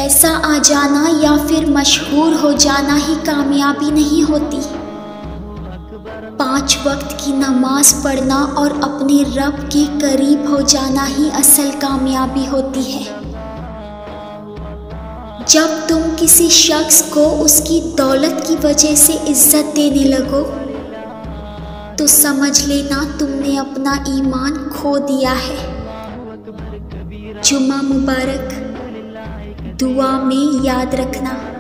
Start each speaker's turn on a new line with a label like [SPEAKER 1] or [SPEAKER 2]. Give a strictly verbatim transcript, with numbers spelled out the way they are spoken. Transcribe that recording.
[SPEAKER 1] पैसा आ जाना या फिर मशहूर हो जाना ही कामयाबी नहीं होती। पांच वक्त की नमाज पढ़ना और अपने रब के करीब हो जाना ही असल कामयाबी होती है। जब तुम किसी शख्स को उसकी दौलत की वजह से इज्जत देने लगो तो समझ लेना तुमने अपना ईमान खो दिया है। जुम्मा मुबारक, दुआ में याद रखना।